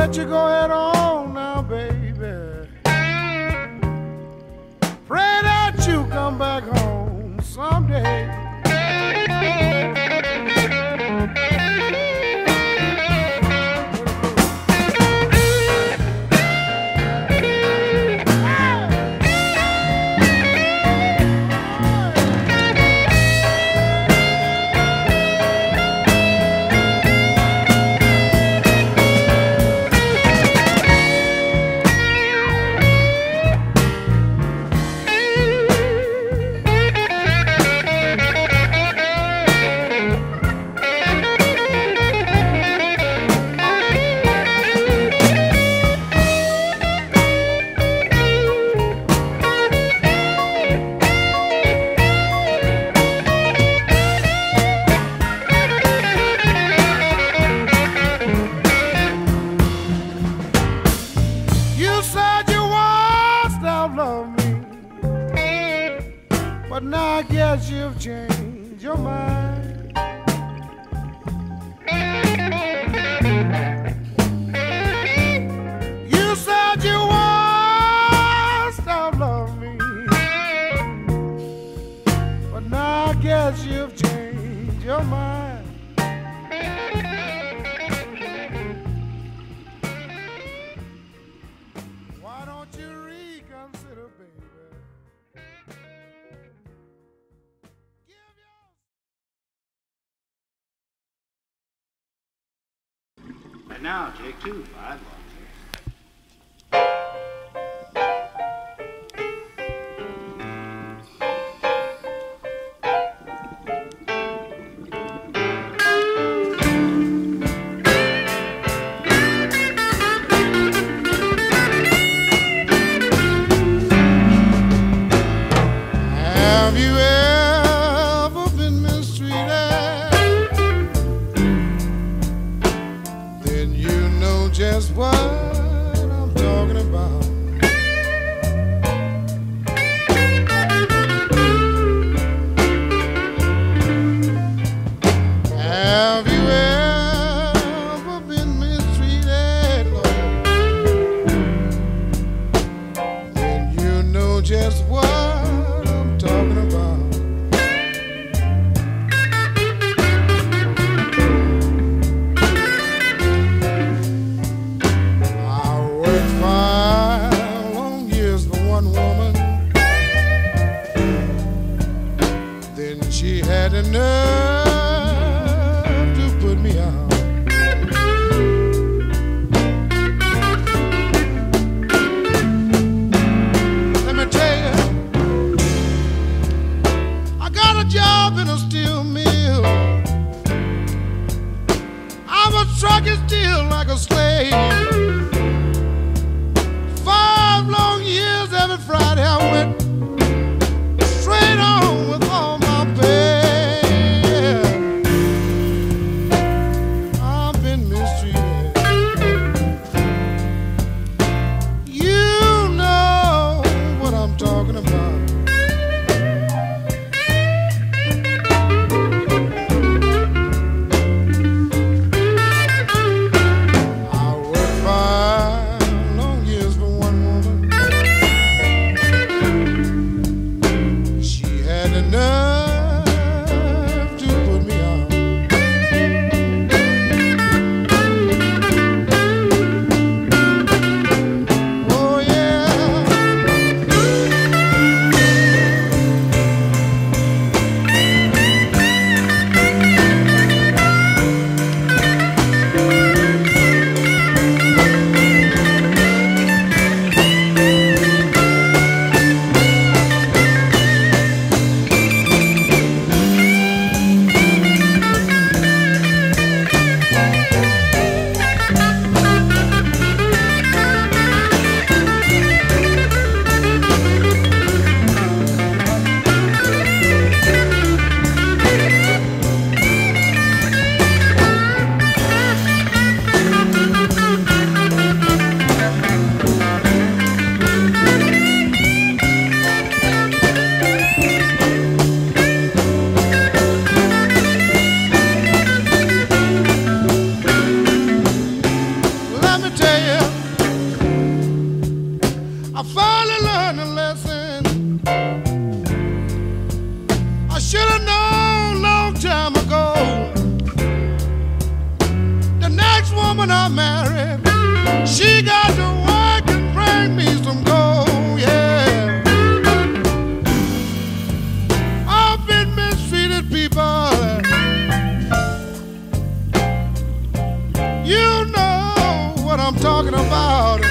let you go head on now, baby. Pray that you come back home someday. But now I guess you've changed your mind. You said you once don't love me, but now I guess you've changed your mind. Why don't you reconsider, baby? And now, take 2, 5 1. Have you ever been mistreated? Then you know just what I'm talking about. Have you ever been mistreated, Lord? Then you know just what I'm talking about. I worked 5 long years for one woman. Then she had the nerve to put me out. Let me tell you, I got a job in a steel mill. I was trucking steel like a slave. 5 long years, every Friday I went straight on with all my pay. I've been mistreated. You know what I'm talking about. I worked should have known long time ago. The next woman I marry, she got to work and bring me some gold, yeah. I've been mistreated, people. You know what I'm talking about.